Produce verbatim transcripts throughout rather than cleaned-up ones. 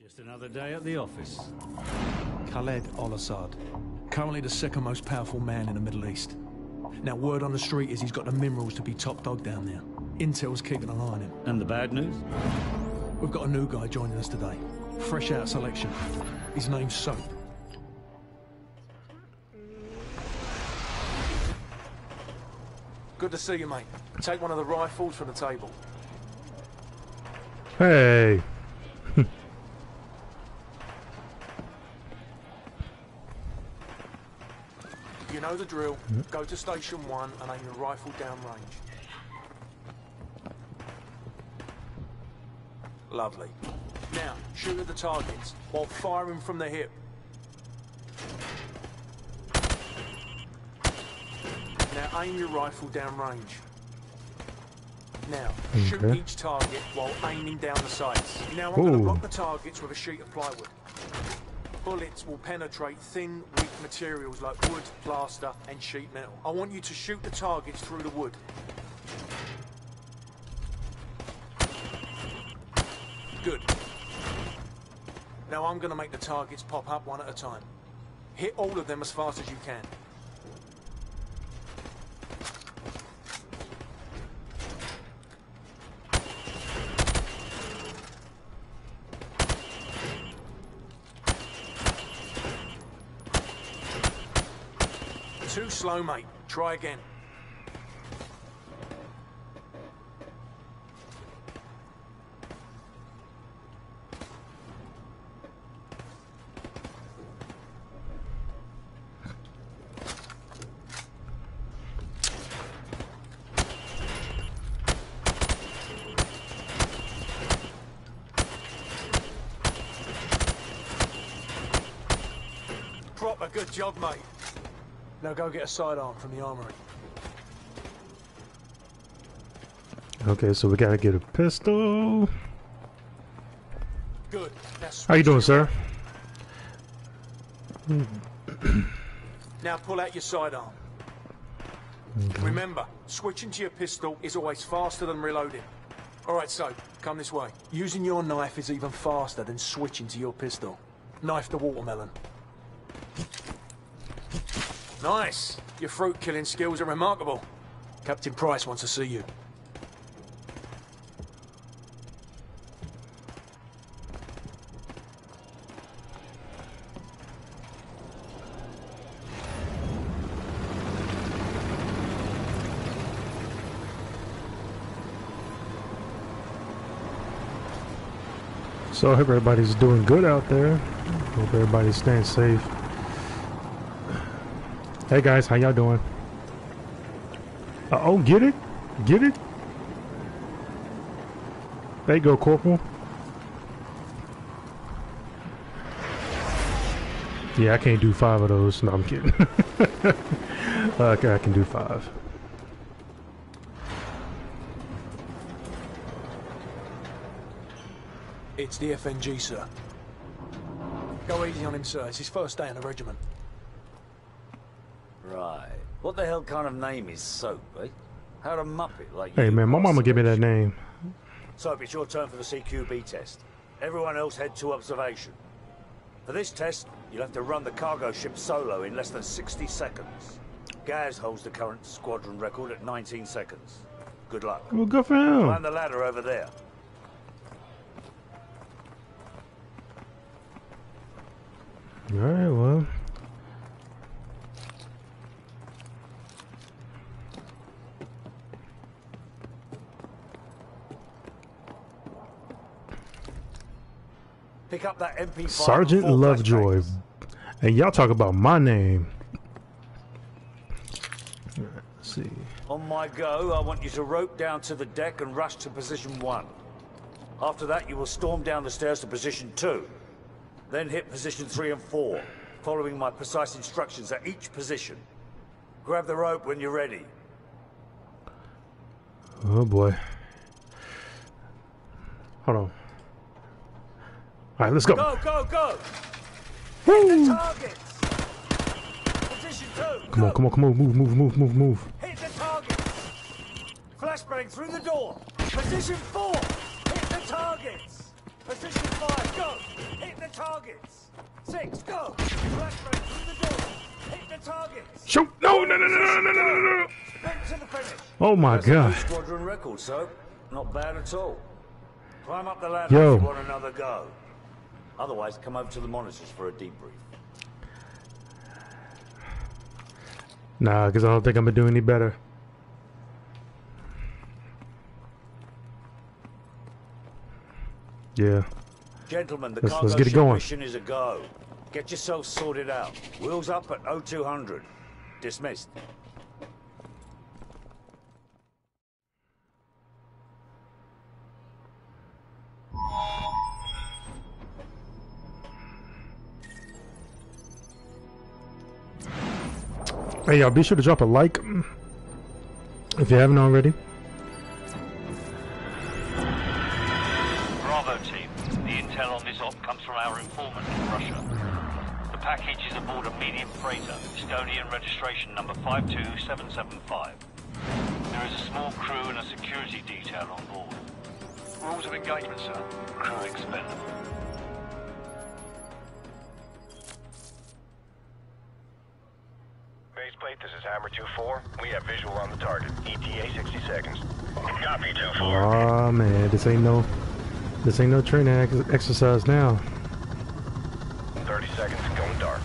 Just another day at the office. Khaled al-Assad, currently the second most powerful man in the Middle East. Now, word on the street is he's got the minerals to be top dog down there. Intel's keeping an eye on him. And the bad news? We've got a new guy joining us today. Fresh out of selection. His name's Soap. Good to see you, mate. Take one of the rifles from the table. Hey. You know the drill. Go to station one and aim your rifle down range. Lovely. Now, shoot at the targets while firing from the hip. Now aim your rifle down range. Now, okay. Shoot each target while aiming down the sights. Now I'm going to block the targets with a sheet of plywood. Bullets will penetrate thin, weak materials like wood, plaster, and sheet metal. I want you to shoot the targets through the wood. Good. Now I'm going to make the targets pop up one at a time. Hit all of them as fast as you can. Too slow, mate. Try again. Proper good job, mate. Now go get a sidearm from the armory. Okay, so we gotta get a pistol. Good. How you doing, sir? Now pull out your sidearm. Okay. Remember, switching to your pistol is always faster than reloading. Alright, so, come this way. Using your knife is even faster than switching to your pistol. Knife the watermelon. Nice! Your fruit-killing skills are remarkable. Captain Price wants to see you. So I hope everybody's doing good out there. Hope everybody's staying safe. Hey guys, how y'all doing? Uh oh, get it? Get it? There you go, Corporal. Yeah, I can't do five of those. No, I'm kidding. Okay, I can do five. It's the F N G, sir. Go easy on him, sir. It's his first day in the regiment. Right. What the hell kind of name is Soap, eh? How'd a muppet like you... Hey, man, my mama give me that name. Soap, it's your turn for the C Q B test. Everyone else head to observation. For this test, you'll have to run the cargo ship solo in less than sixty seconds. Gaz holds the current squadron record at nineteen seconds. Good luck. Well, good for him. Climb the ladder over there. Alright, well... Pick up that M P five. Sergeant Lovejoy. And y'all talk about my name. Let's see. On my go, I want you to rope down to the deck and rush to position one. After that, you will storm down the stairs to position two. Then hit position three and four, following my precise instructions at each position. Grab the rope when you're ready. Oh boy. Hold on. Alright, let's go. Go, go, go! Woo! Hit the targets! Position two! Come on, come on, come on, move, move, move, move, move. Hit the targets! Flashbang through the door! Position four! Hit the targets! Position five, go! Hit Six, go! Flashbang through the door. Hit the targets. Shoot! No, no, no, no, no, no, no, no, no! Sprint to the finish. Oh my That's a god. new squadron record, so not bad at all. Climb up the ladder Yo. if you want another go. Otherwise, come over to the monitors for a debrief. Nah, because I don't think I'm gonna do any better. Yeah. Gentlemen, the Let's- cargo let's get it ship going. mission is a go. Get yourselves sorted out. Wheels up at oh two hundred. Dismissed. Hey, y'all, be sure to drop a like if you haven't already. Bravo team, the intel on this op comes from our informant in Russia. The package is aboard a medium freighter, Estonian registration number five two seven seven five. There is a small crew and a security detail on board. Rules of engagement, sir. Crew expendable. Baseplate, this is Hammer two four. We have visual on the target. E T A sixty seconds. Copy two four. Oh man, this ain't no, this ain't no training ex exercise now. thirty seconds, going dark.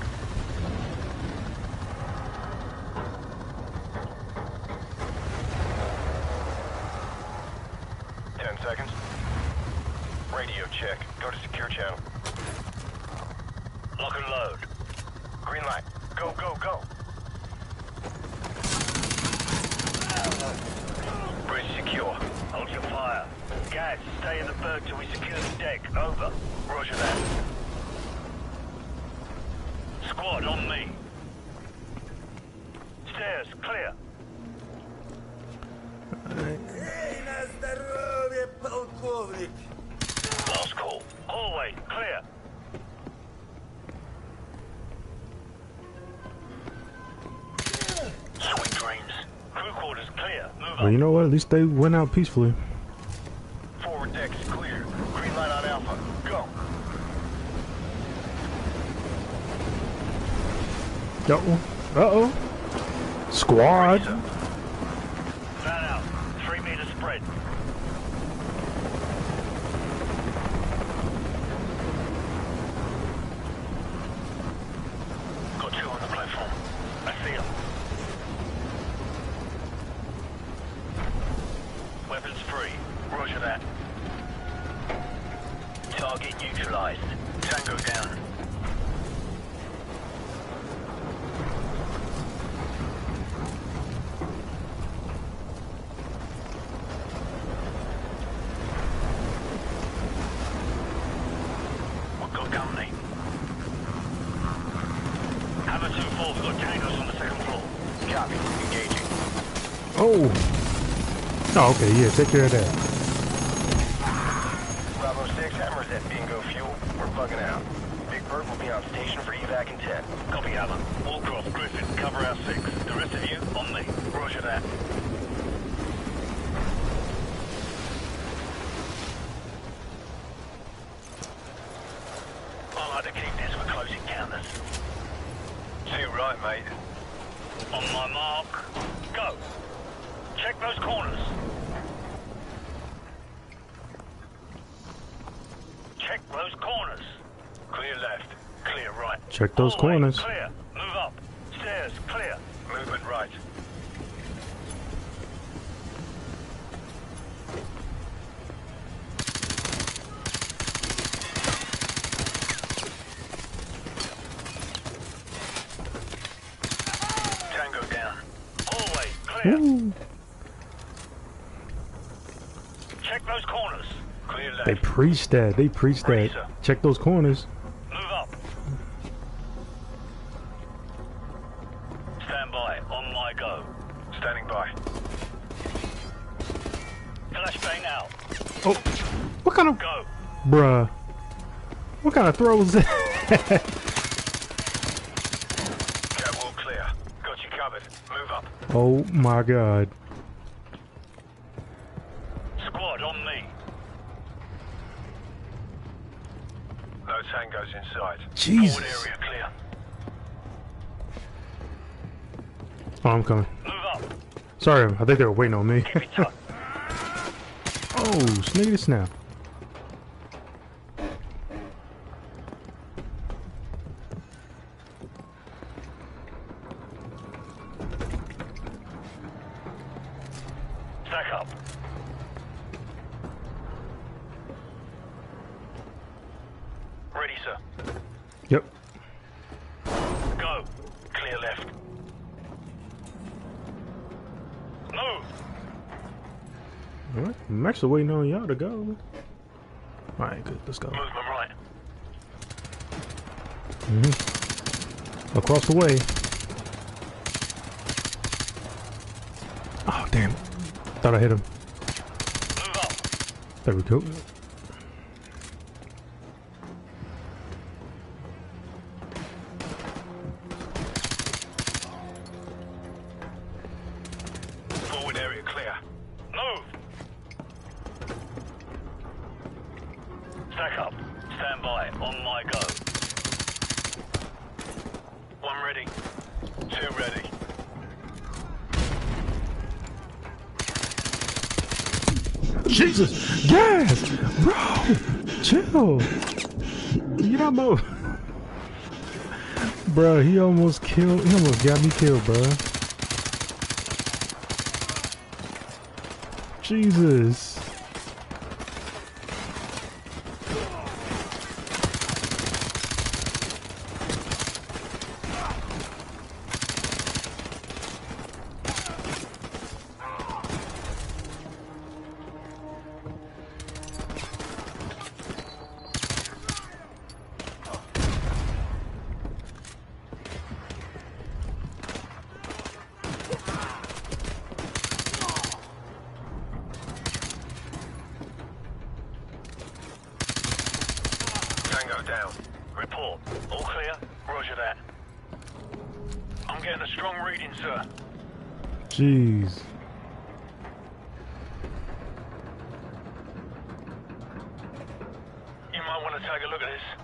ten seconds. Radio check. Go to secure channel. Lock and load. Green light. Go, go, go. Bridge secure. Hold your fire. Guys, stay in the berg till we secure the deck. Over. Roger that. Squad, on me. Stairs, clear. Last call. Hallway, clear. Sweet dreams. Crew quarters clear. Move Well, up. you know what? At least they went out peacefully. Forward deck is clear. Green light on Alpha. Go. Uh-oh. Uh-oh. Squad. Fan out. Three meter spread. Got two on the platform. I see them. Weapons free. Roger that. Target neutralized. Tango down. We've got company. Hammer two four, we've got tangos on the second floor. Copy. Engaging. Oh. Oh, okay. Yeah, take care of that. Bravo six, Hammer's at bingo fuel. We're bugging out. Big Bird will be on station for evac in ten. Copy, Hammer. Wallcroft, Griffin, cover our six. The rest of you, on me. Roger that. I like to keep this for close encounters. Too right, mate. On my mark, go. Check those corners. Check those corners. Clear left. Clear right. Check those Hallway, corners. Clear. Move up. Stairs, clear. Movement right. Tango down. Hallway, clear. Ooh. Check those corners. Clear They left. preached that. They preached Ready, that. sir. Check those corners. Move up. Stand by. On my go. Standing by. Flashbang out. Oh. What kind of... Go. Bruh. What kind of throw is that? Catwalk clear. Got you covered. Move up. Oh my god. Squad on me. No tangos inside. Jesus. Forward area clear. Oh, I'm coming. Move up. Sorry, I think they were waiting on me. Keep it tucked. Oh, sniggity snap. Stack up. Ready, sir. Yep. Go. Clear left. Move. Alright, I'm actually waiting on y'all to go. Alright, good, let's go. Movement right. Mm-hmm. Across the way. Oh, damn. Thought I hit him. Move up. There we go. Forward area clear. Move. Stack up. Stand by. On my go. One ready. Two ready. Jesus! Yes! Bro! Chill! You don't move. Bro, he almost killed, he almost got me killed, bro. Jesus. Tango down. Report. All clear? Roger that. I'm getting a strong reading, sir. Jeez. You might want to take a look at this.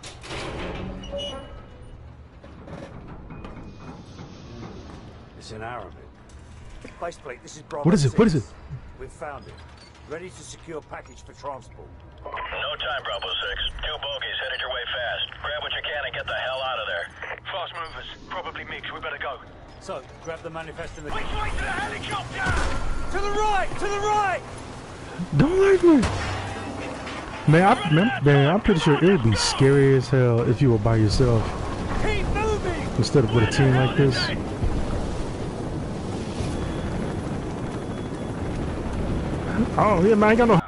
It's in Arabic. Faceplate, this is Bravo What is it? What is six. it? We've found it. Ready to secure package for transport. No time, Bravo six. Two bogies headed your way fast. Grab what you can and get the hell out of there. Fast movers. Probably mixed. We better go. So, grab the manifest in the... Which way to the helicopter? To the right! To the right! Don't like me! Man, I, man, man, I'm pretty sure it would be scary as hell if you were by yourself Keep moving! instead of with a team like this. Oh, yeah, man, I ain't got no...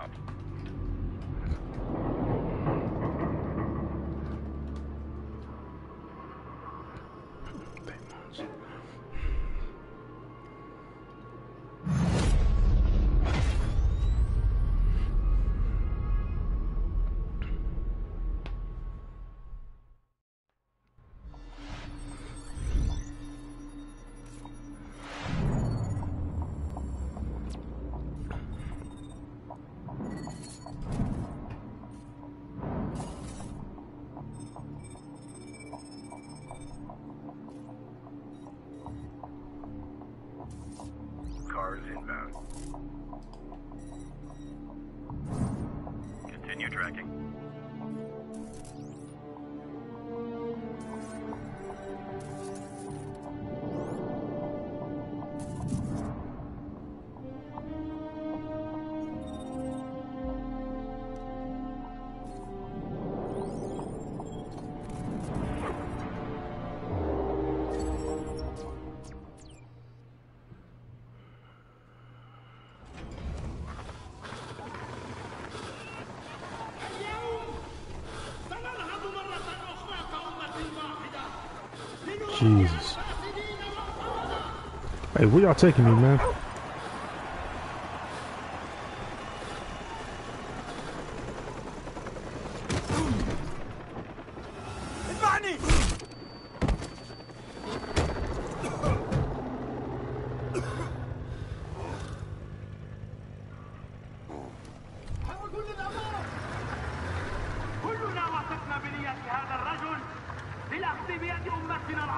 Cars inbound. Continue tracking. Jesus. Hey, where y'all taking me, man?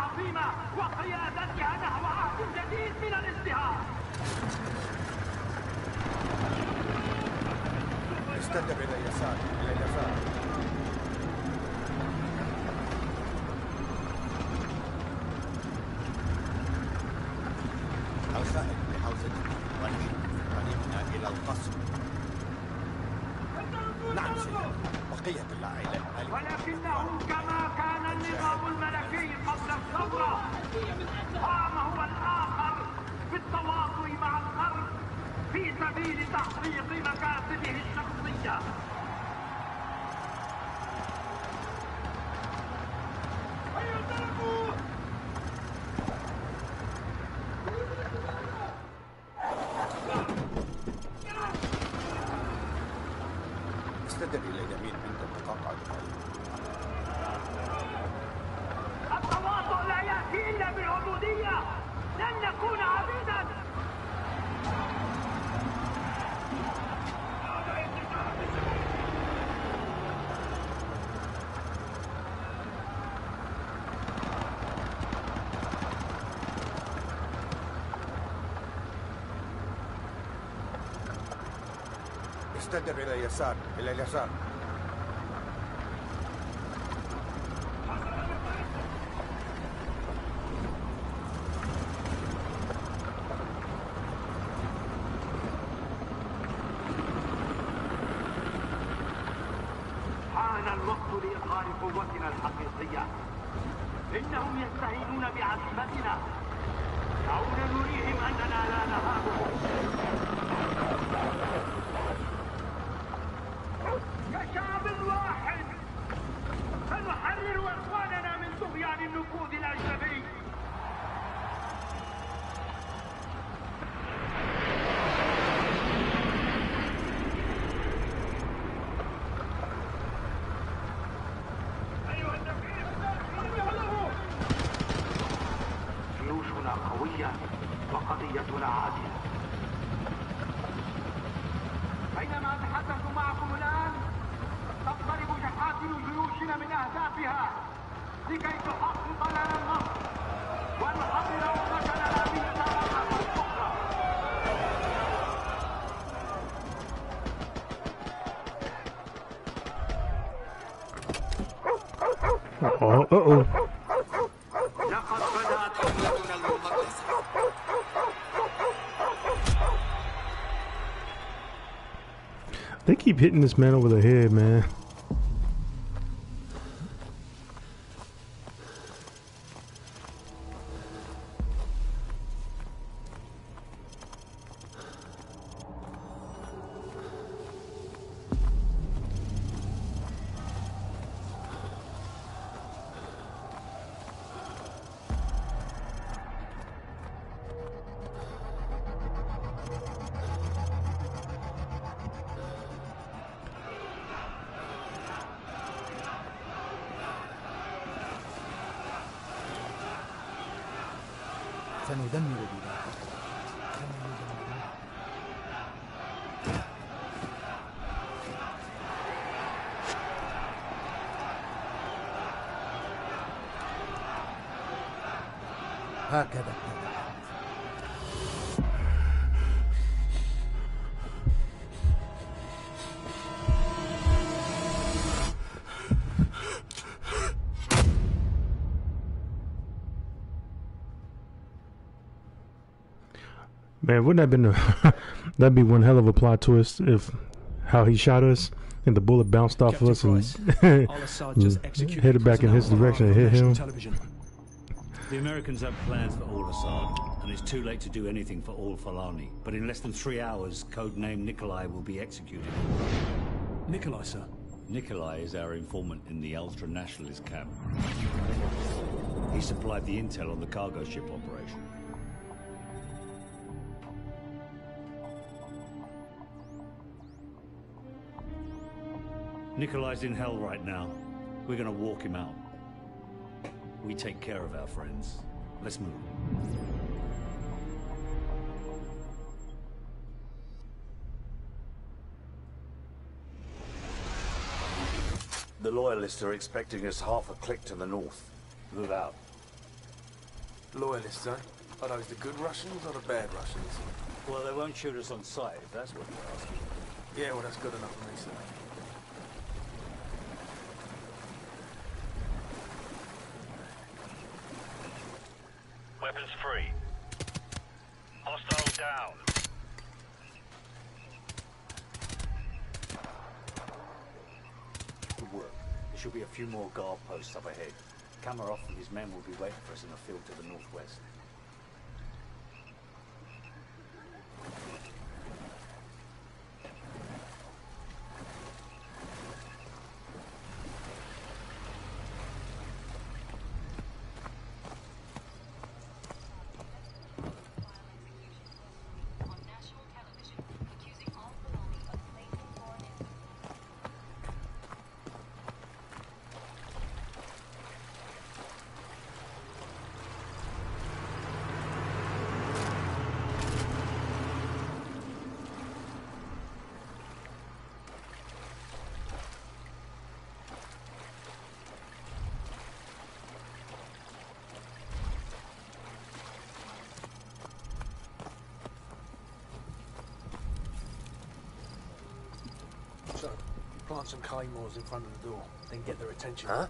عظيمة وقيادتها نحو عهد جديد من الازدهار. استتب إلى اليسار، إلى اليسار. الخائن بحوزتنا ونحن إلى القصر. نعم سيدي، بقية العائلة ولكنه كما كان النظام الملكي قبل الثورة، قام هو الآخر بالتواطؤ مع الغرب في سبيل تحقيق مكاسبه الشخصية. استدر إلى اليمين عند مقاطعة الطريق. التواطؤ لا يأتي إلا بالعبودية، لن نكون عبيدا. استدر إلى اليسار، إلى اليسار. حان الوقت لإظهار قوتنا الحقيقية. إنهم يستهينون بعزيمتنا. دعونا نريهم أننا لا نهابهم. كشعب واحد سنحرر إخواننا من طغيان النفوذ الأجنبي. جيوشنا قوية وقضيتنا عادلة. بينما أتحدث معكم الآن تقترب شحاتم جيوشنا من أهدافها لكي تحقق لنا النصر ونحضر أمتنا الأمينة مرة أخرى. Uh-oh, uh-oh. لقد بدأت حملتنا المقدسة. They keep hitting this man over the head, man. سندمر بلادك. هكذا. Man, wouldn't that have been a that'd be one hell of a plot twist if how he shot us and the bullet bounced off Captain us Price, and Al-Assad just executed headed back in his direction and hit him. Television. The Americans have plans for Al-Assad, and it's too late to do anything for Al-Falani. But in less than three hours, codename Nikolai will be executed. Nikolai, sir. Nikolai is our informant in the ultranationalist camp. He supplied the intel on the cargo ship operation. Nikolai's in hell right now. We're gonna walk him out. We take care of our friends. Let's move. The Loyalists are expecting us half a click to the north. Move out. Loyalists, eh? Are those the good Russians or the bad Russians? Well, they won't shoot us on sight, if that's what you're asking. Yeah, well, that's good enough for me, sir. Weapons free. Hostile down. Good work. There should be a few more guard posts up ahead. Kamarov and his men will be waiting for us in a field to the northwest. So, plant some claymores in front of the door, then get their attention. Huh?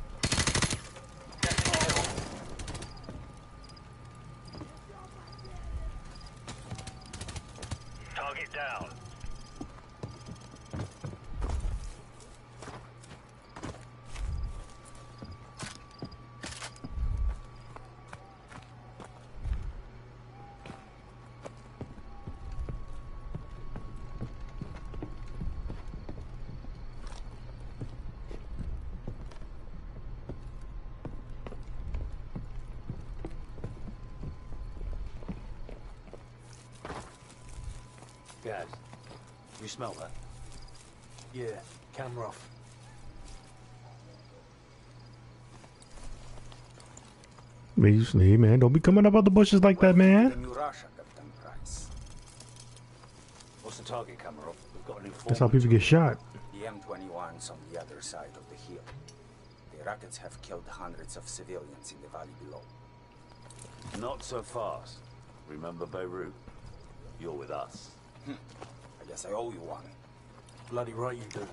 Target down. Guys, you smell that? Yeah, camera off. Hey, man, don't be coming up out the bushes like that, man. The new Russia, Captain Price. What's the target, Kamarov? We've got an informant. That's how people get shot. The M twenty-one's on the other side of the hill. The rockets have killed hundreds of civilians in the valley below. Not so fast. Remember Beirut? You're with us. Hm. I guess I owe you one. Bloody right you do.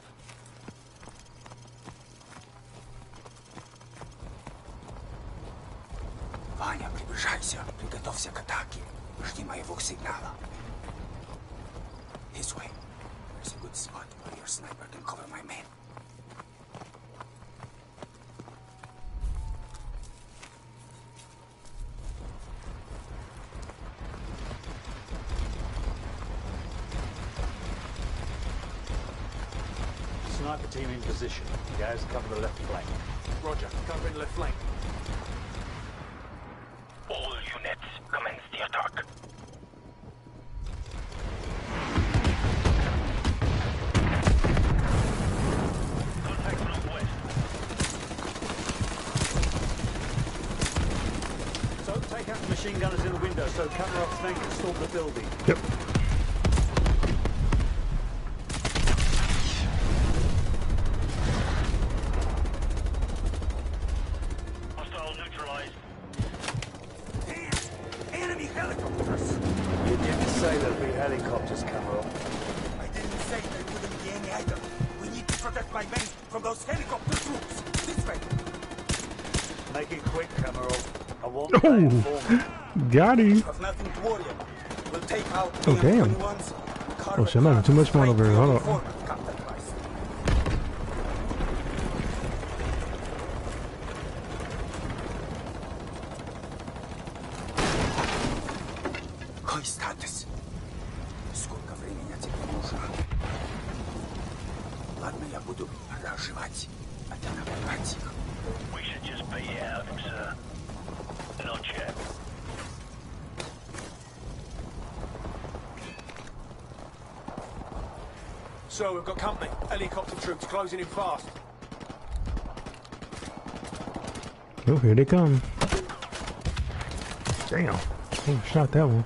Ваня, приближайся. Приготовься к атаке. Жди моего сигнала. This way. There's a good spot where your sniper can cover my men. Sniper team in position. Guys, cover the left flank. Roger, covering left flank. All units, commence the attack. Contact northwest. So take out the machine gunners in the window so Kamarov's men can storm the building. Yep. Hostile neutralized. Enemy helicopters! You didn't say there'd be helicopters, Kamarov. I didn't say there wouldn't be any either. We need to protect my men from those helicopter troops. This way. Make it quick, Kamarov. I want Oh. that informant. Got him. Have nothing to worry about. We'll take out Oh, the damn. M twenty-ones. Oh, shit, I'm having too much fun over here. Hold on. Captain Price. Какой статус? Сколько времени тебе нужно? Ладно, я буду разжевать, а ты набрать их. We should just be out, sir. Not yet. So, we've got company. Helicopter troops closing in fast. Oh, here they come. Damn. Oh, shot that one.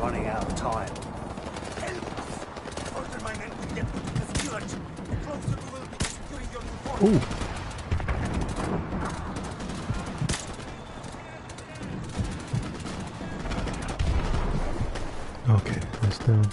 running out of time. Ooh. Okay, that's down.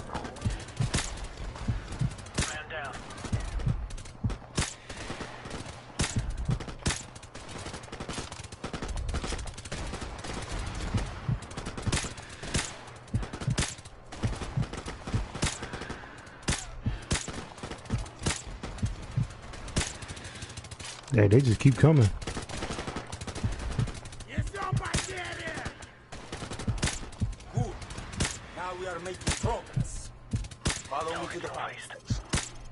Hey, they just keep coming. Good. Now we are making progress. Follow me to the fire station.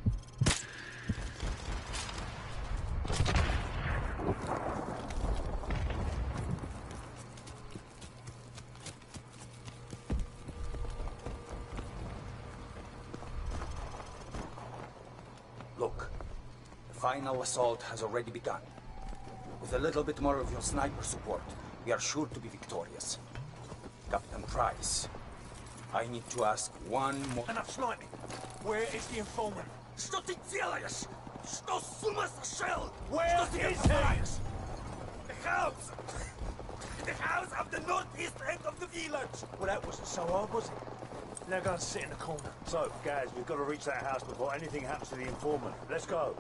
Look. The final assault has already begun. With a little bit more of your sniper support, we are sure to be victorious. Captain Price, I need to ask one more... Enough sniping. Where is the informant? Что ты делаешь? Что с ума сошел? Where is he? The house! The house of the northeast end of the village! Well, that wasn't so hard, was it? Now go and sit in the corner. So, guys, we've got to reach that house before anything happens to the informant. Let's go.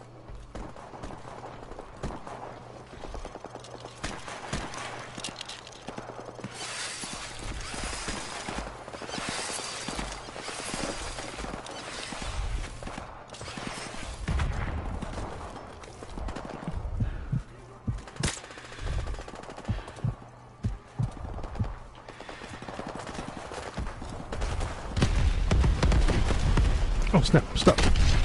Oh snap! Stop.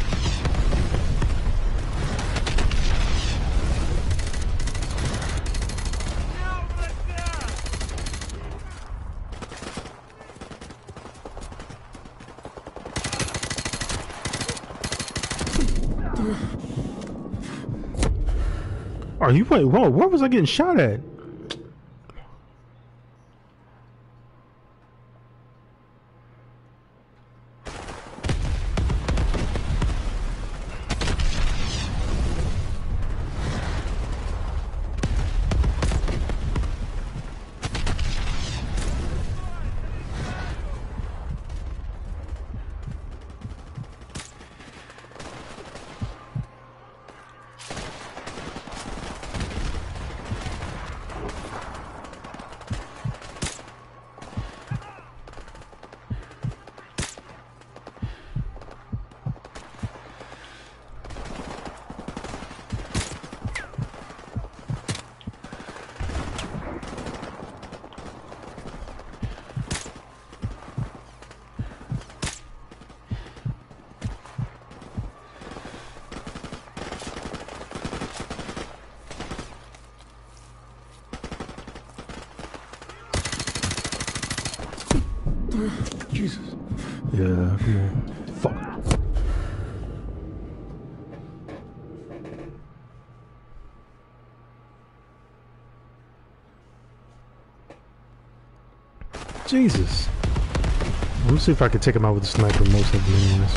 Are you wait? Whoa! Where was I getting shot at? Jesus. Yeah, come on. Fuck. Jesus. Let me see if I can take him out with the sniper most of them anyways.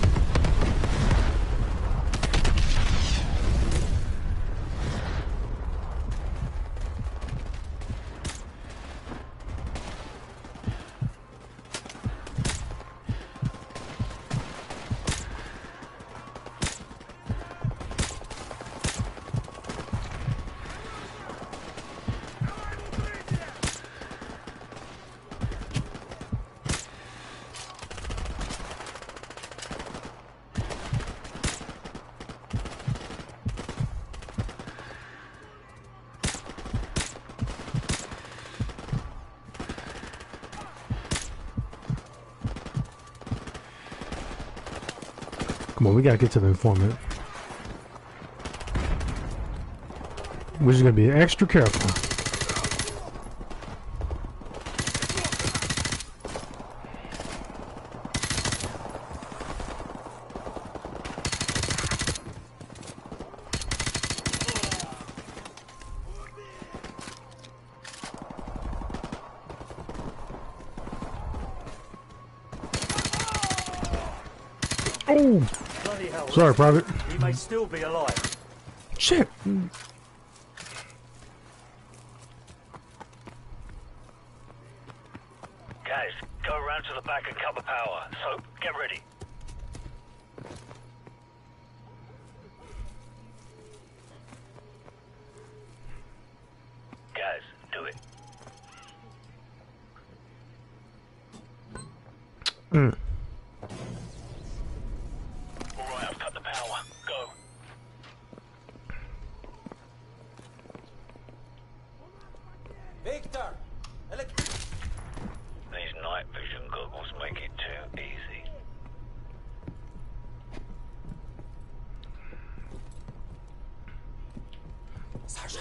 Come on, we gotta get to the informant. We're just gonna be extra careful. Oh! Bloody hell. Sorry, Private. He may still be alive. Shit! Guys, go around to the back and cut the power. So, get ready. Guys, do it. Mm. Alright, I've cut the power. Go. Victor! Elect These night vision goggles make it too easy. Sasha!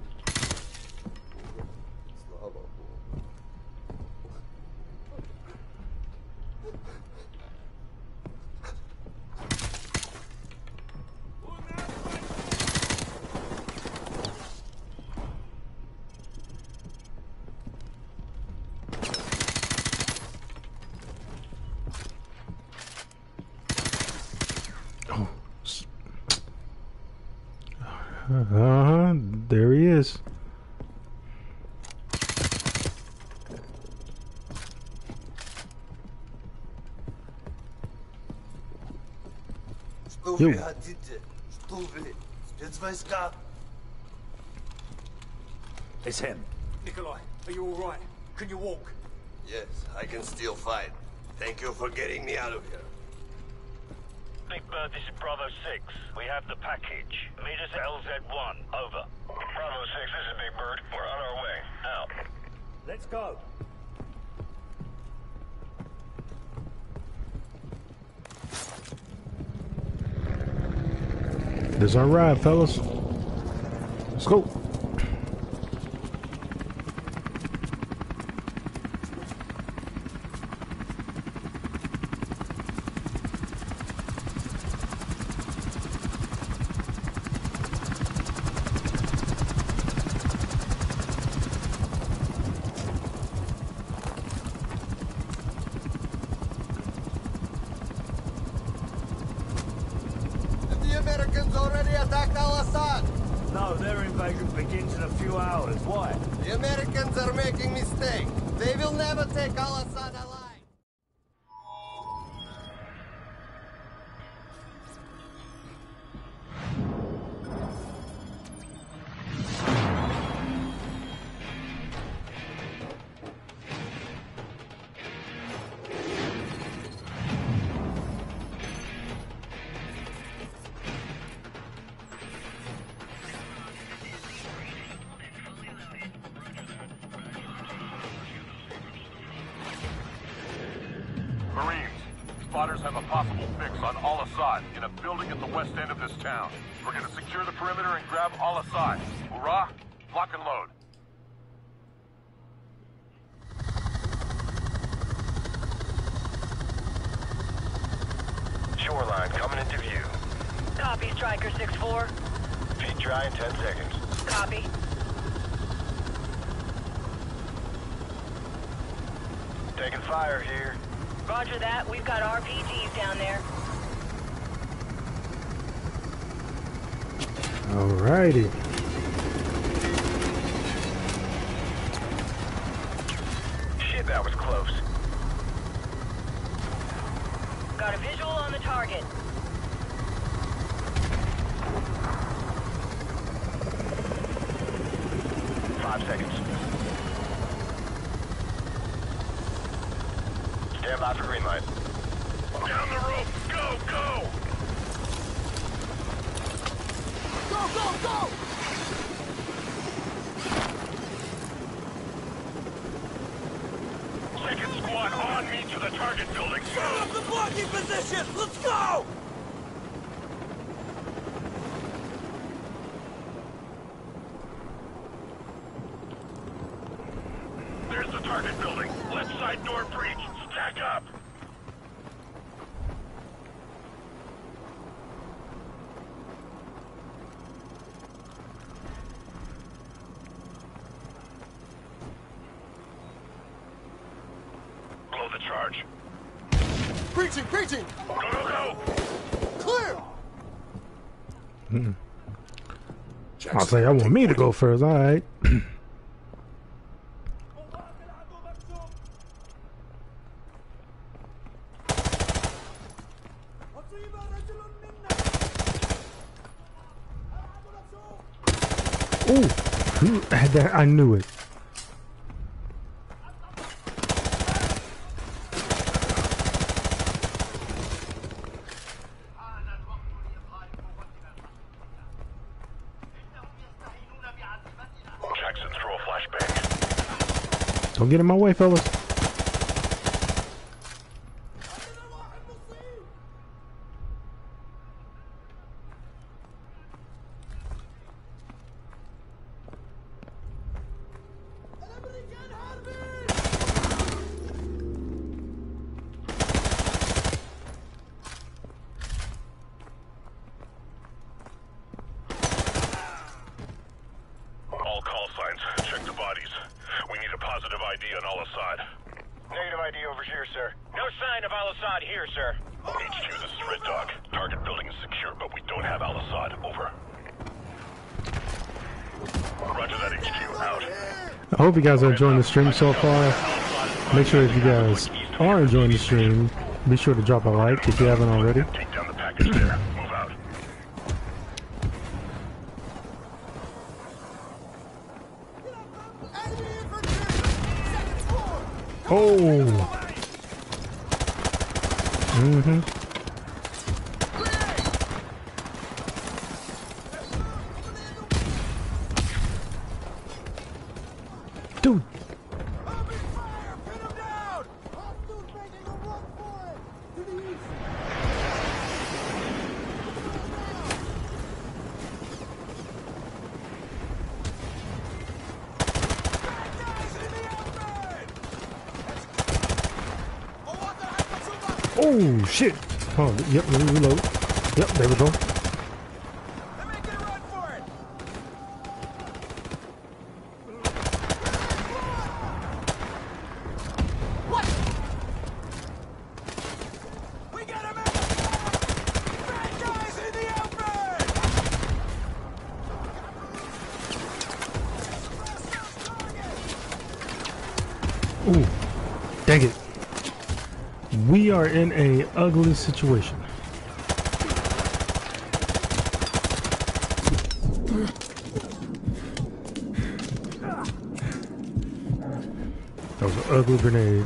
Uh-huh, there he is. Что Yo. вы хотите? Что вы? Спецвойска? It's him. Nikolai, are you all right? Can you walk? Yes, I can still fight. Thank you for getting me out of here. Big Bird, this is Bravo six. We have the package. Meet us at L Z one. Over. Bravo six, this is Big Bird. We're on our way. Out. Let's go. This is our ride, fellas. Let's go. The Americans already attacked Al-Assad. No, their invasion begins in a few hours. Why? The Americans are making mistake. They will never take Al-Assad alive. Marines, spotters have a possible fix on Al-Assad in a building at the west end of this town. We're gonna secure the perimeter and grab Al-Assad. Hoorah! Lock and load. Shoreline coming into view. Copy, Striker six four. Feet dry in ten seconds. Copy. Taking fire here. Roger that. We've got R P Gs down there. Alrighty. Shit, that was close. Got a visual on the target. Five seconds. Stand by for green light. Down the rope. Go, go! Go, go, go! Second squad on me to the target building. Set up the blocking position! Let's go! There's the target building. Left side door breach. Stack up. Blow the charge. Breaching, breaching! Go, go, go! Clear! Mm-mm. I'll say I want me to go first. All right. Ooh, that, I knew it. Jackson, throw a flashbang. Don't get in my way, fellas. All call signs. Check the bodies. We need a positive I D on Al-Assad. Negative I D over here, sir. No sign of Al-Assad here, sir. H Q, this is Red Dog. Target building is secure, but we don't have Al-Assad. Over. Roger that, H Q. Out. I hope you guys are enjoying the stream so far. Make sure if you guys are enjoying the stream, be sure to drop a like if you haven't already. Take down the package there. Move out. Oh. Mm-hmm. Dude. Oh shit! Oh, yep, let me reload. Yep, there we go. Ooh, dang it. We are in a ugly situation. That was an ugly grenade.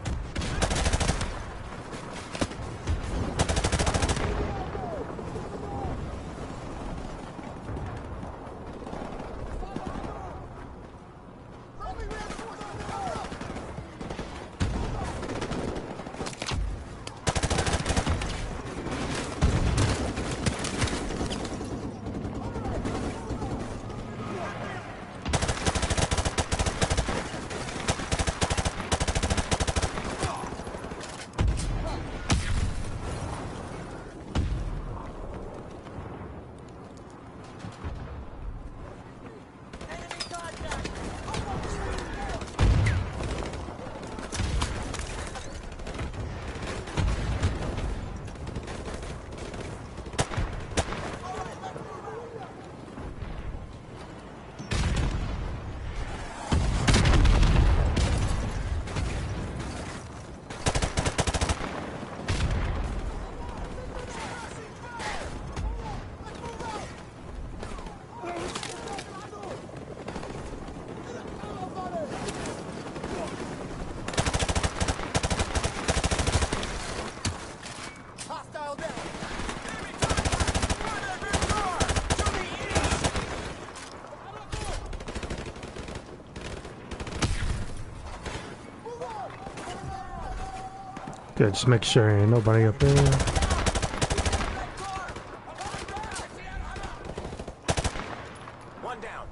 Good, just make sure ain't nobody up there. One down.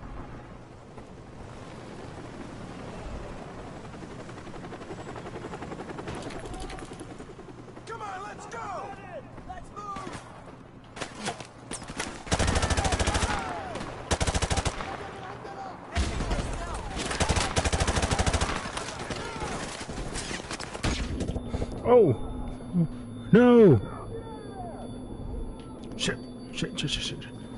Come on, let's go. Let's move. Oh! No! Shit, shit, shit, shit, shit.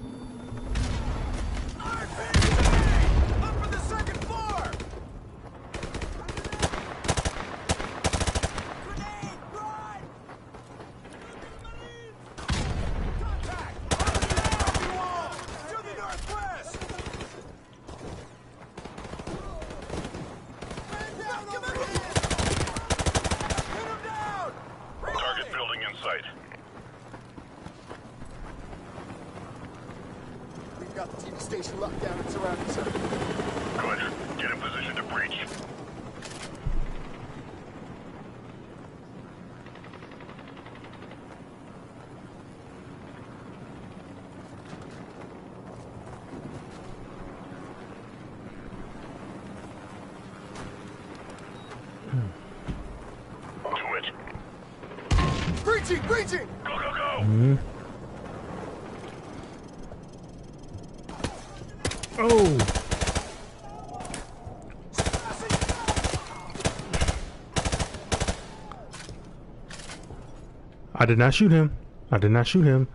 Breaching! Breaching! Go, go, go! Mm-hmm. Oh! I did not shoot him. I did not shoot him.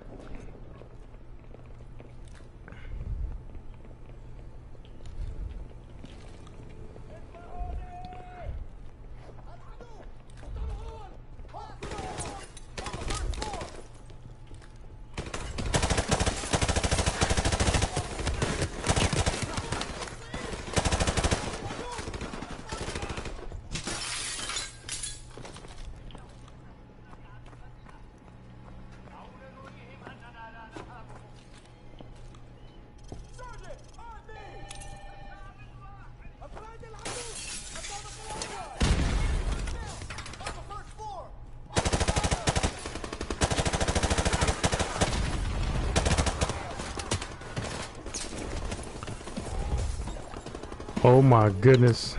Oh my goodness.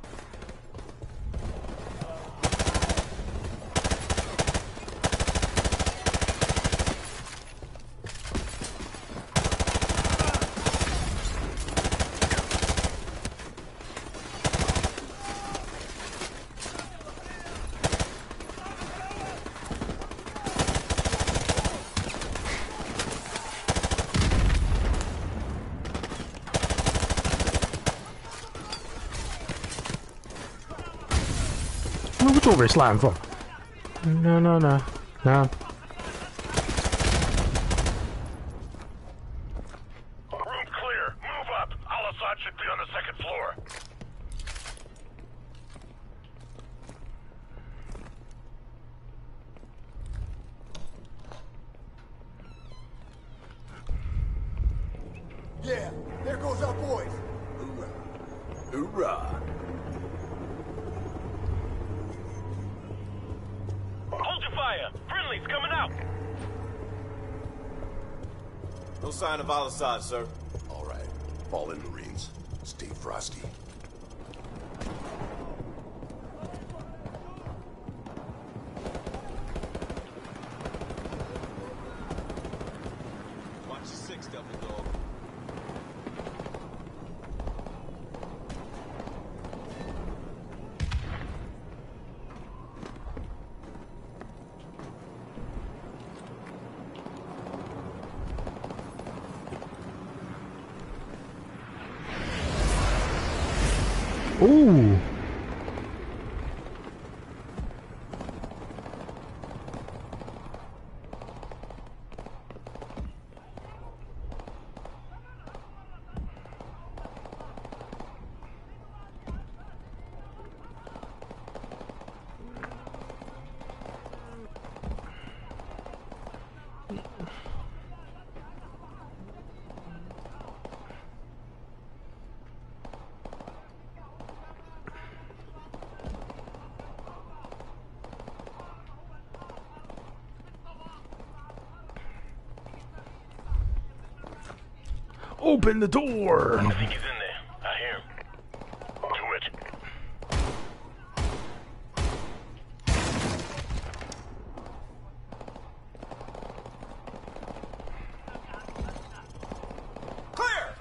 What you over here sliding for? No, no, no, no. Room clear. Move up. Al-Assad should be on the second floor. Yeah, there goes our boys. Hoorah. Hoorah. Hold your fire! Friendly's coming out! No sign of Al-Assad, sir. All right. Fall in, Marines. Stay frosty. Watch your six, double dog. Ooh. Open the door! I think he's in there. I hear him. To it. Clear!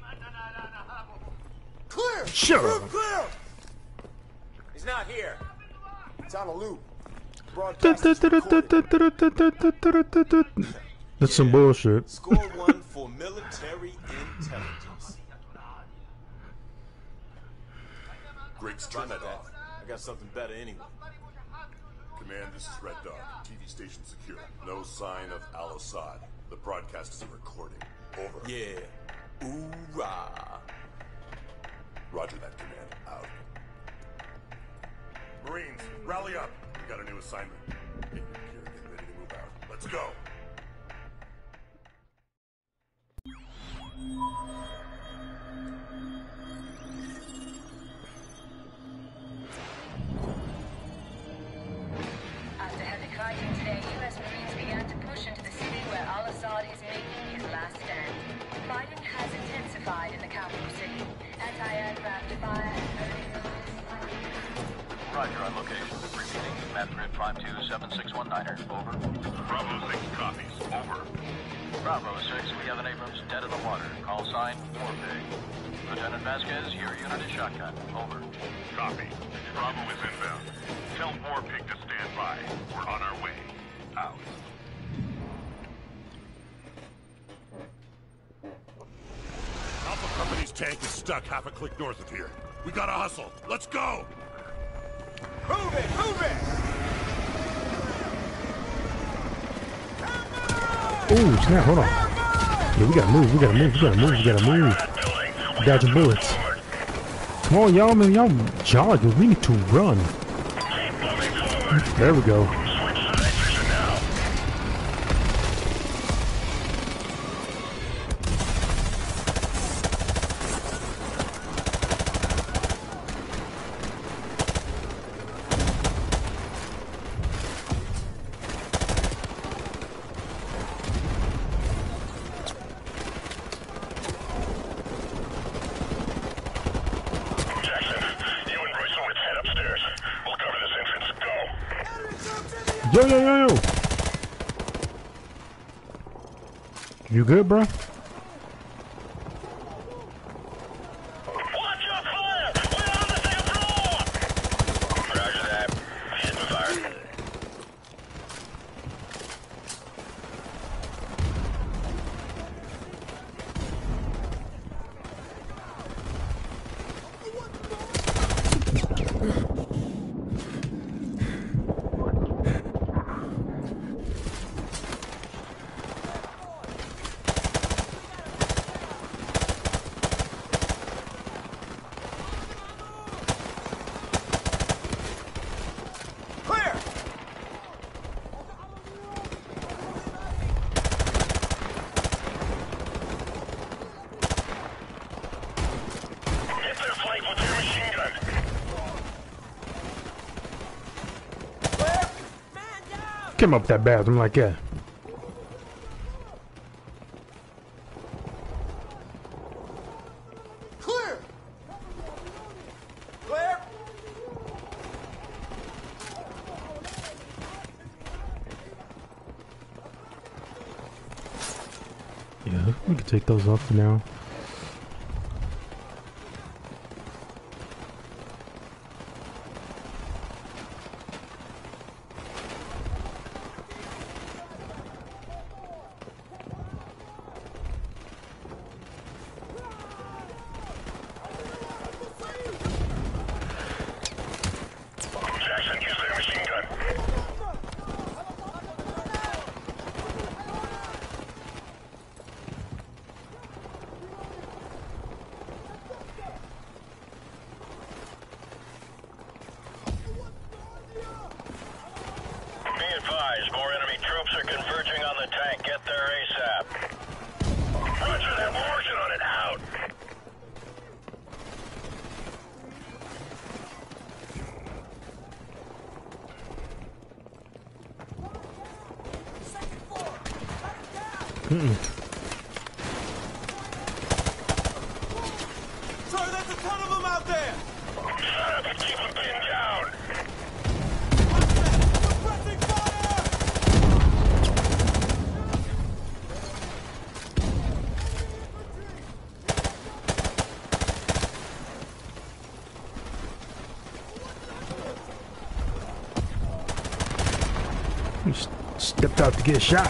Clear! Sure. Room clear! He's not here. It's on a loop. That's some bullshit. Score one for military intelligence. Great string that off. I got something better anyway. Command, this is Red Dog. T V station secure. No sign of Al-Assad. The broadcast is a recording. Over. Yeah. Hoorah. Roger that, Command. Out. Marines, rally up. We got a new assignment. Get your gear, get ready to move out. Let's go. After heavy fighting today, U S Marines began to push into the city where al-Assad is making his last stand. Fighting has intensified in the capital city. Anti-aircraft fire and early... Roger on location. Repeating. Map grid five two seven six one niner. Over. Bravo six copies. Over. Bravo six, we have an Abrams dead in the water. Call sign, Warfare. Lieutenant Vasquez, your unit is shotgun. Over. Copy. Bravo is inbound. Tell Warpig to stand by. We're on our way. Out. Alpha Company's tank is stuck half a click north of here. We gotta hustle. Let's go! Move it! Move it! Oh snap! Hold on. Yeah, we gotta move. We gotta move. We gotta move. We gotta move. Dodging bullets. Come on, y'all, man. Y'all jogging. We need to run. There we go. Yo, yo, yo, yo. You good, bro? Watch your fire! We're on the same floor! Roger that. Hit the fire. Came up that bathroom like that. Clear! Clear! Yeah, we can take those off for now. More enemy troops are converging on the tank. Get there ASAP. Roger that. We're working on it. Out. Mm-mm. Sir, there's a ton of them out there! Shut up and keep them pinned down. He st stepped out to get shot.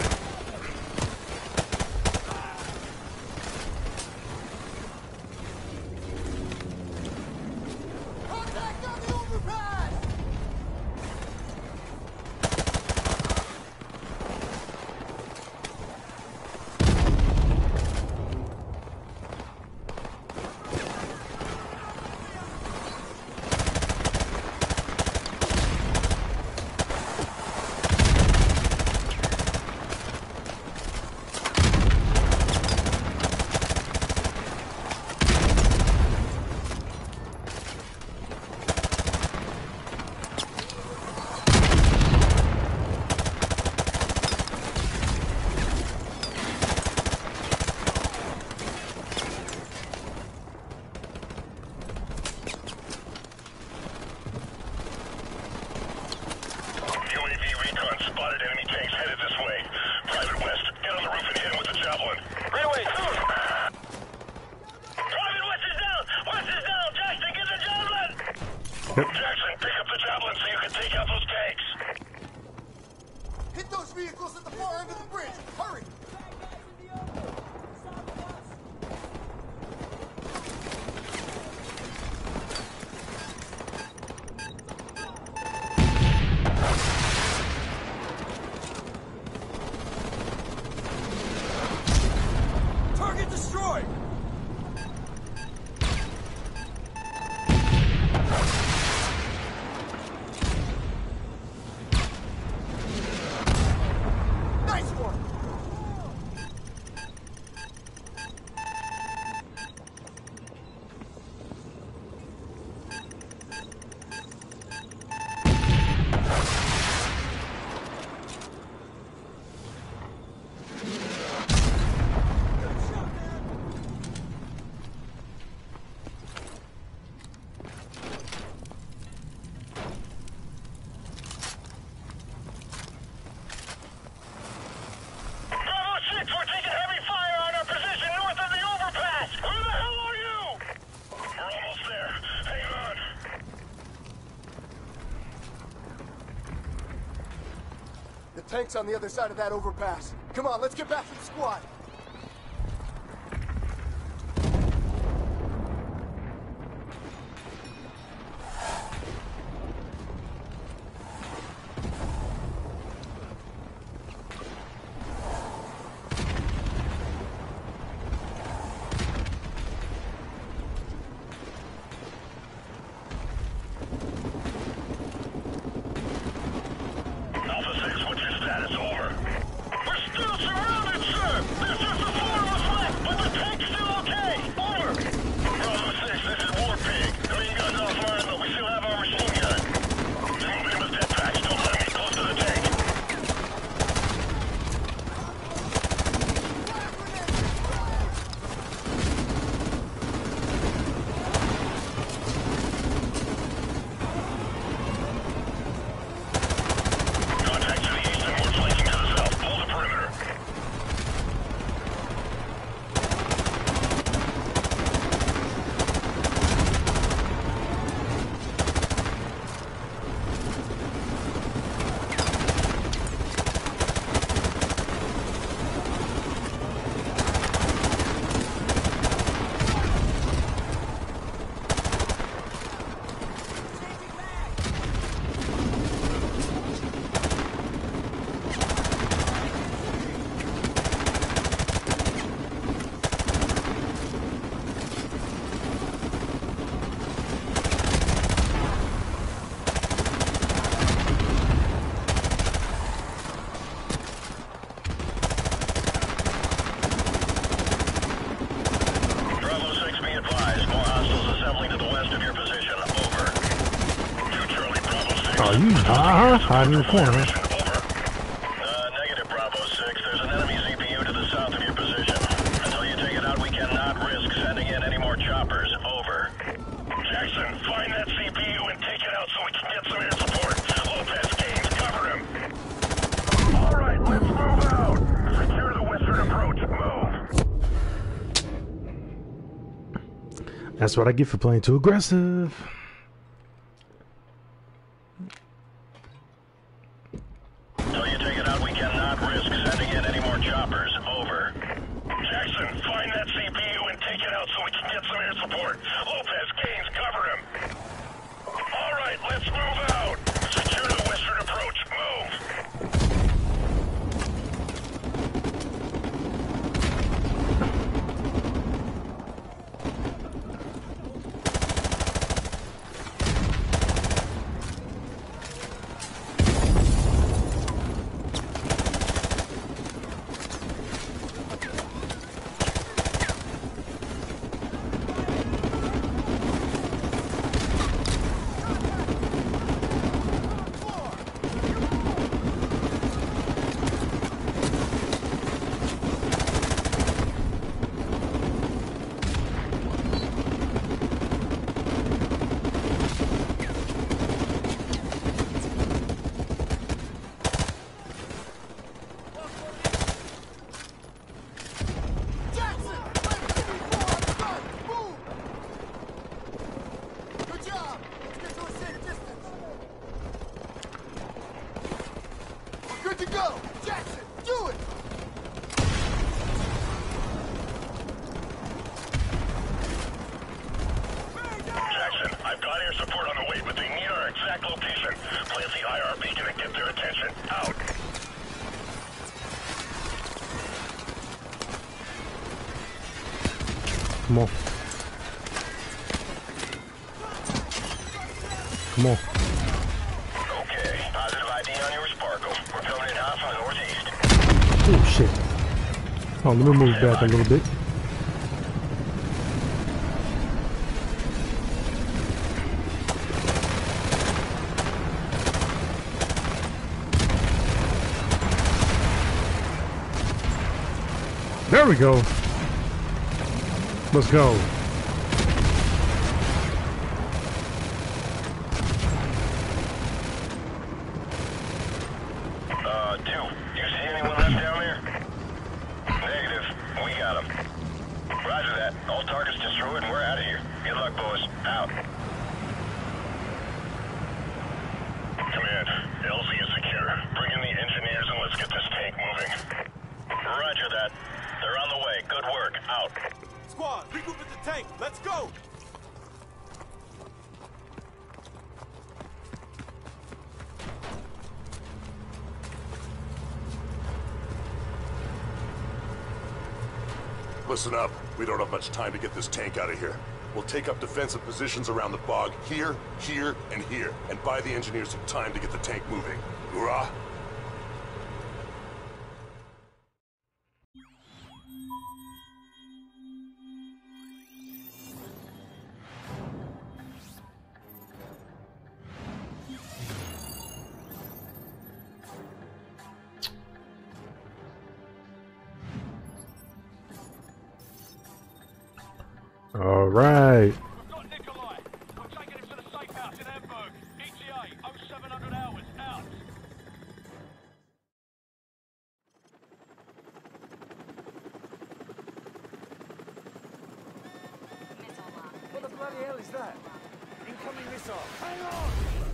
Tanks on the other side of that overpass. Come on, let's get back to the squad. Oh, you uh-huh, hiding in the corner. Uh, negative, Bravo six. There's an enemy C P U to the south of your position. Until you take it out, we cannot risk sending in any more choppers. Over. Jackson, find that C P U and take it out so we can get some air support. Lopez, Gaines, cover him. All right, let's move out. Secure the western approach. Move. That's what I get for playing too aggressive. Until you take support. Lopez Gaines, cover him. All right, let's move out. Secure the western approach. Move. Come on. Come on. Okay, positive I D on your Sparkle. We're coming in hot from the northeast. Oh shit. Oh, let me move back a little bit. There we go. Let's go. Uh, two. You see anyone left down there? Negative. We got them. Roger that. All targets destroyed and we're out of here. Good luck, boys. Out. Command, L Z is secure. Bring in the engineers and let's get this tank moving. Roger that. They're on the way. Good work. Out. Squad, regroup at the tank. Let's go! Listen up. We don't have much time to get this tank out of here. We'll take up defensive positions around the bog here, here, and here, and buy the engineers some time to get the tank moving. Hoorah! All right. We've got Nikolai. We're taking him to the safe house in Hamburg. E T A, oh seven hundred hours, out. What the bloody hell is that? Incoming missile. Hang on!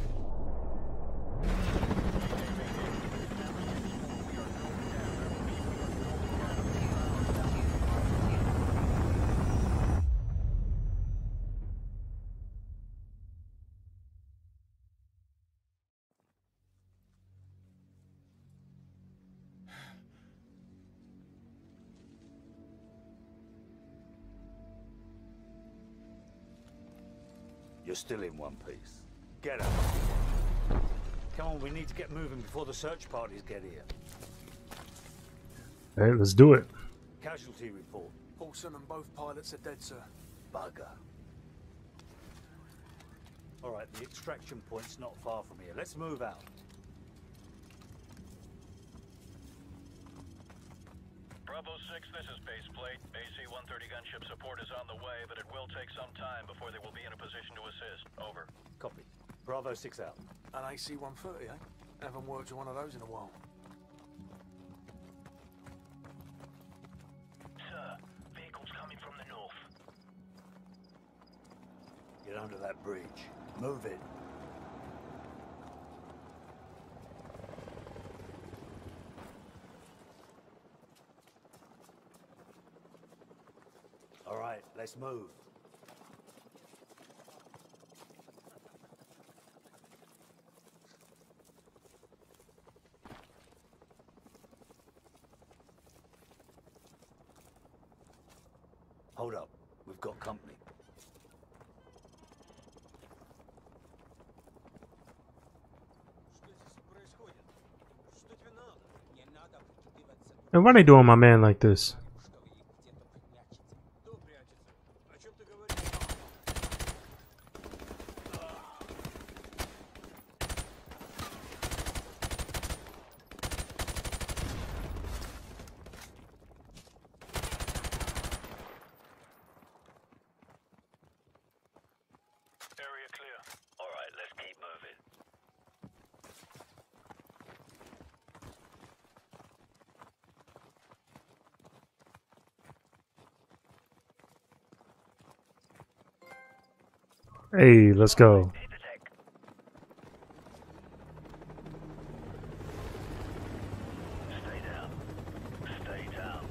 You're still in one piece. Get up. Come on, we need to get moving before the search parties get here. Hey, let's do it. Casualty report. Paulson and both pilots are dead, sir. Bugger. All right, the extraction point's not far from here. Let's move out. Bravo six, this is base plate. A C one thirty gunship support is on the way, but it will take some time before they will be in a position to assist. Over. Copy. Bravo six out. An A C one thirty, eh? Haven't worked with one of those in a while. Sir, vehicles coming from the north. Get under that bridge. Move it. All right, let's move. Hold up. We've got company. And why they doing my man like this? Area clear. All right, let's keep moving. Hey, let's go. Stay down. Stay down.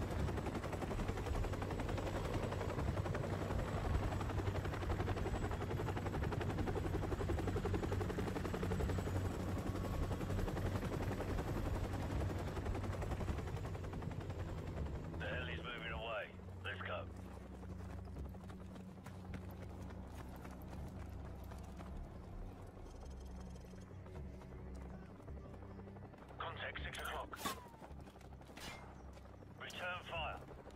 The heli's moving away. Let's go. Contact six o'clock. Return fire.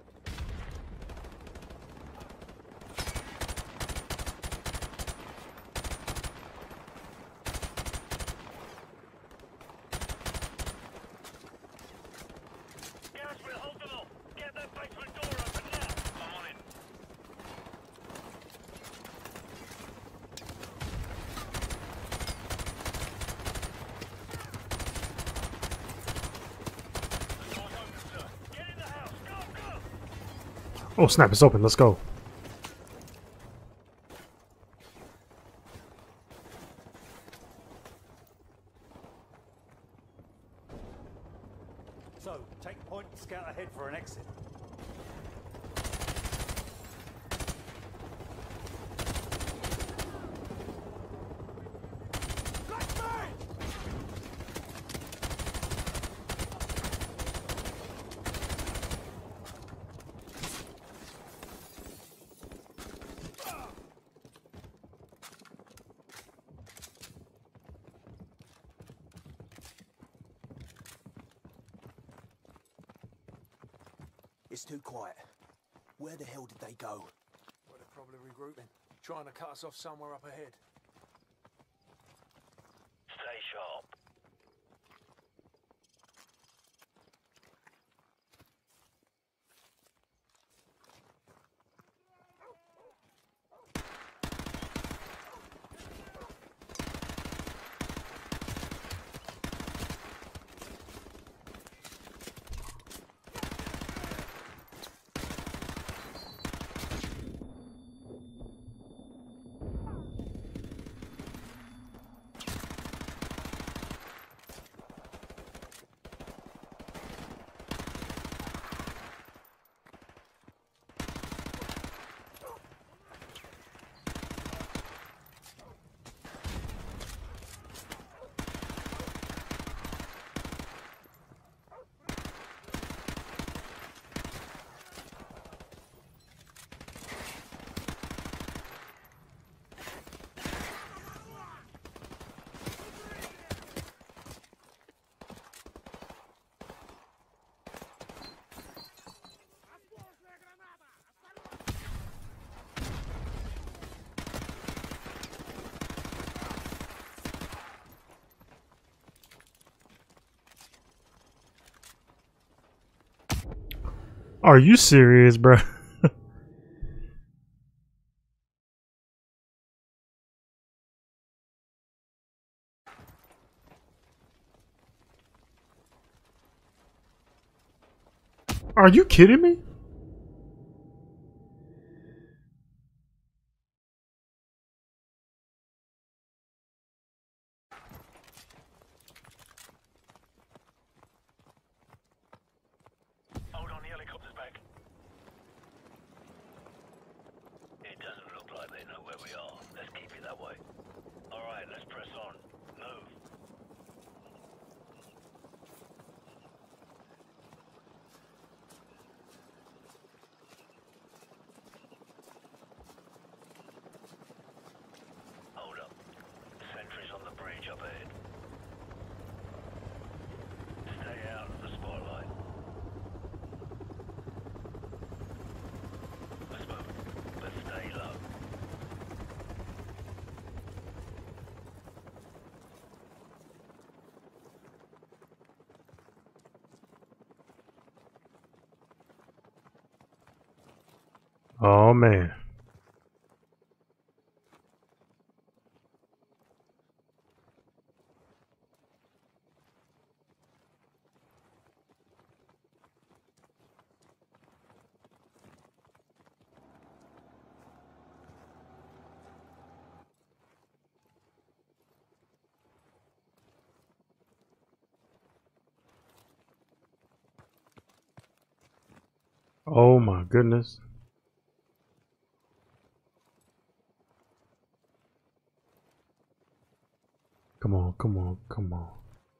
Gas will hold them off. Get that basement door open now. I'm on it. The door's open, sir. Get in the house. Go, go. Oh snap, it's open. Let's go. So, take point and scout ahead for an exit. It's too quiet. Where the hell did they go? Well, they're probably regrouping. Trying to cut us off somewhere up ahead. Stay sharp. Are you serious, bro? Are you kidding me? Hold on, the helicopter's back. It doesn't look like they know where we are. Let's keep it that way. All right, let's press on. Move. Oh man. Oh my goodness. Come on, come on, come on.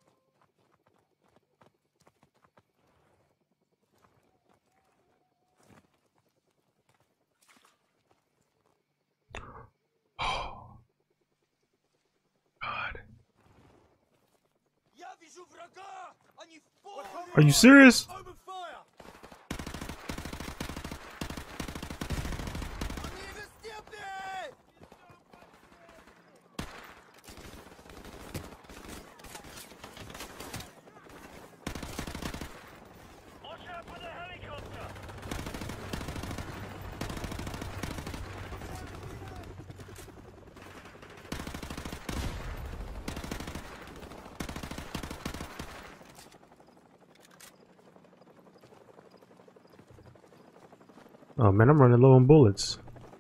Oh, God. Are you serious? Oh man, I'm running low on bullets.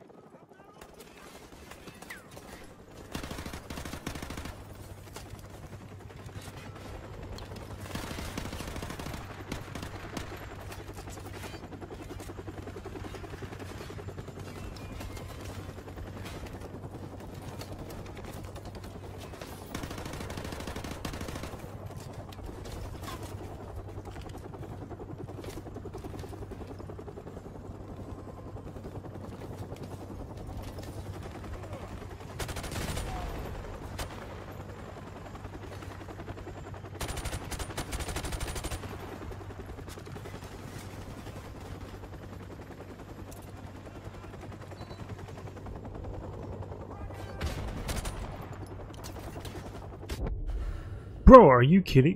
Bro, are you kidding?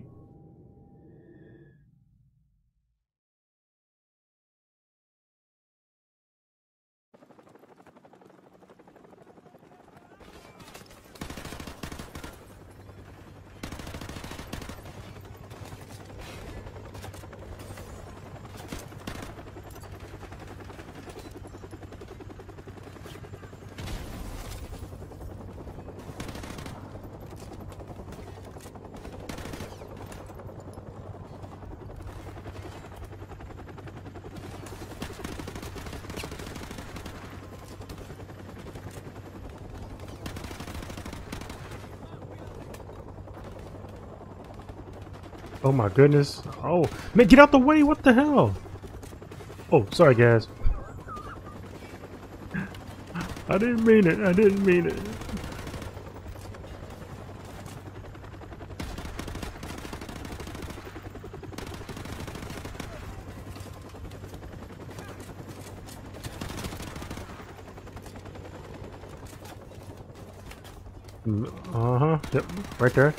Oh my goodness. Oh, man, get out the way. What the hell? Oh, sorry, guys. I didn't mean it. I didn't mean it. Uh-huh. Yep, right there.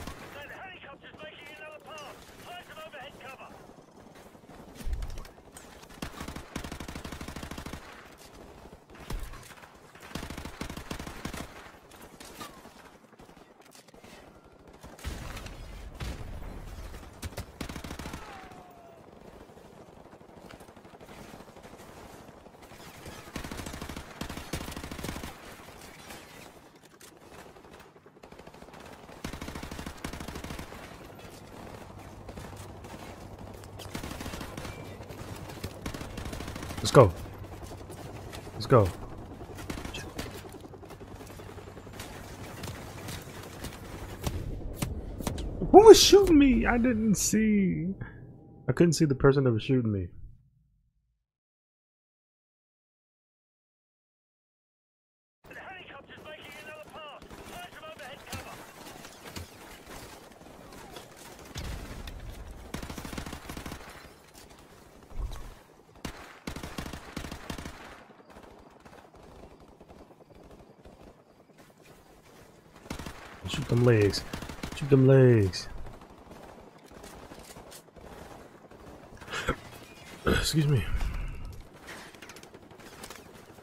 Let's go. Let's go. Who was shooting me? I didn't see. I couldn't see the person that was shooting me. Shoot them legs. Shoot them legs. Excuse me.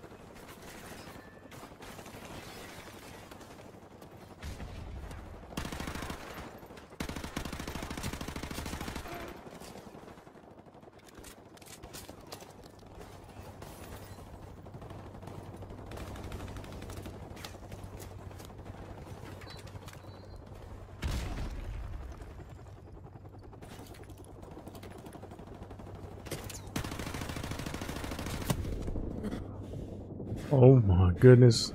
Oh my goodness.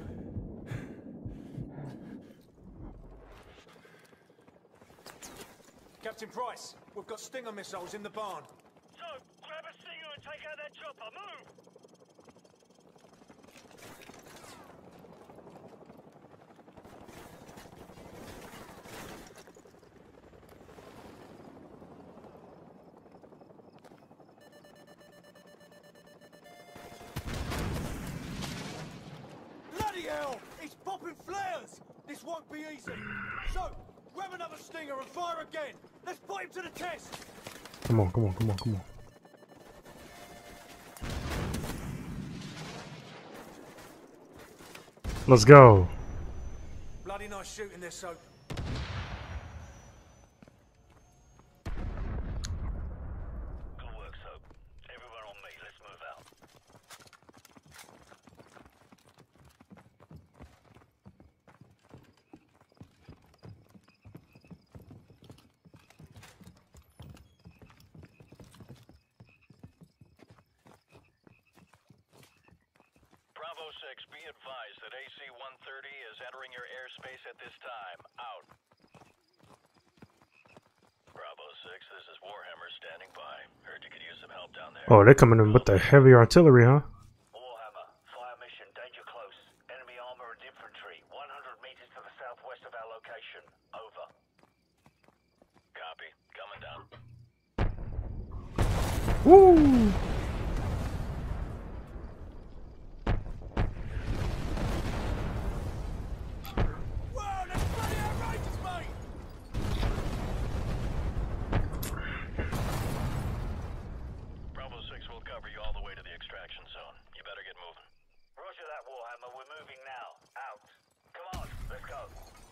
Captain Price, we've got Stinger missiles in the barn. So, grab a Stinger and take out that chopper. Move! Bloody hell! He's popping flares! This won't be easy. So, grab another Stinger and fire again. Let's put him to the test. Come on, come on, come on, come on. Let's go. Bloody nice shooting there, Soap. Good work, Soap. Everyone on me. Let's move out. Bravo six, be advised that A C one thirty is entering your airspace at this time. Out. Bravo six, this is Warhammer standing by. Heard you could use some help down there. Oh, they're coming in with the heavy artillery, huh? Warhammer, fire mission, danger close. Enemy armor and infantry, one hundred meters to the southwest of our location. Over. Copy. Coming down. Woo! Whoa, that's bloody outrageous, mate! Bravo six will cover you all the way to the extraction zone. You better get moving. Roger that, Warhammer. We're moving now. Out. Come on, let's go.